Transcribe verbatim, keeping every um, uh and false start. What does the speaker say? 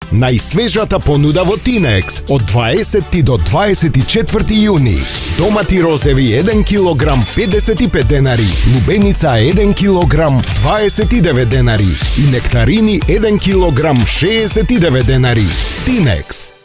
Најсвежата понуда во Тинекс од дваесети до дваесет и четврти јуни. Домати розеви еден килограм педесет и пет денари, лубеница еден килограм дваесет и девет денари и нектарини еден килограм шеесет и девет денари. Тинекс.